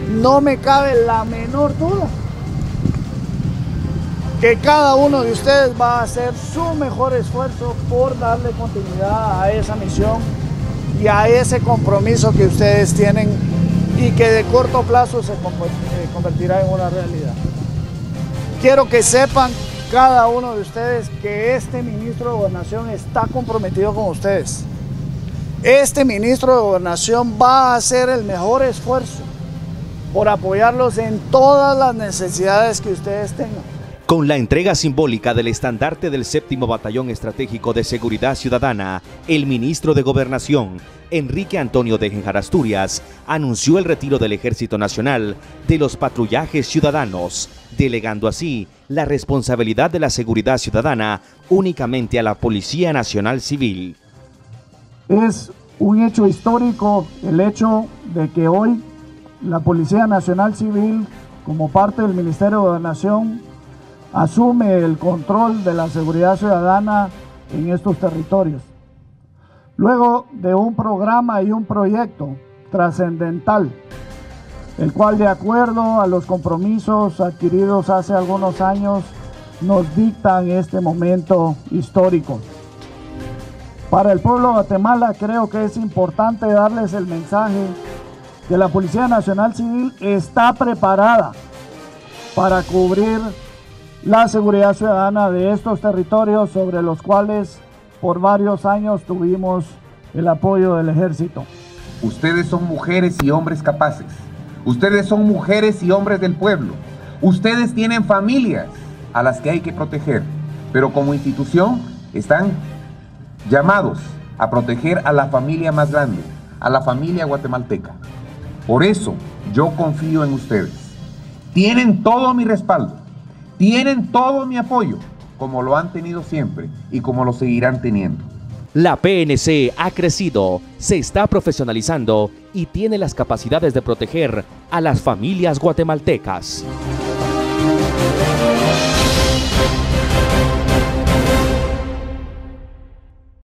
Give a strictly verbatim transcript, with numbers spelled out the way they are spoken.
no me cabe la menor duda que cada uno de ustedes va a hacer su mejor esfuerzo por darle continuidad a esa misión y a ese compromiso que ustedes tienen y que de corto plazo se convertirá en una realidad. Quiero que sepan cada uno de ustedes que este ministro de Gobernación está comprometido con ustedes. Este ministro de Gobernación va a hacer el mejor esfuerzo por apoyarlos en todas las necesidades que ustedes tengan. Con la entrega simbólica del estandarte del séptimo Batallón Estratégico de Seguridad Ciudadana, el ministro de Gobernación, Enrique Antonio Déjenjar Asturias, anunció el retiro del Ejército Nacional de los patrullajes ciudadanos, delegando así la responsabilidad de la seguridad ciudadana únicamente a la Policía Nacional Civil. Es un hecho histórico el hecho de que hoy la Policía Nacional Civil, como parte del Ministerio de Gobernación, asume el control de la seguridad ciudadana en estos territorios. Luego de un programa y un proyecto trascendental, el cual, de acuerdo a los compromisos adquiridos hace algunos años, nos dictan este momento histórico. Para el pueblo de Guatemala creo que es importante darles el mensaje que la Policía Nacional Civil está preparada para cubrir la seguridad ciudadana de estos territorios sobre los cuales por varios años tuvimos el apoyo del ejército. Ustedes son mujeres y hombres capaces. Ustedes son mujeres y hombres del pueblo. Ustedes tienen familias a las que hay que proteger, pero como institución están llamados a proteger a la familia más grande, a la familia guatemalteca. Por eso yo confío en ustedes. Tienen todo mi respaldo. Tienen todo mi apoyo, como lo han tenido siempre y como lo seguirán teniendo. La P N C ha crecido, se está profesionalizando y tiene las capacidades de proteger a las familias guatemaltecas.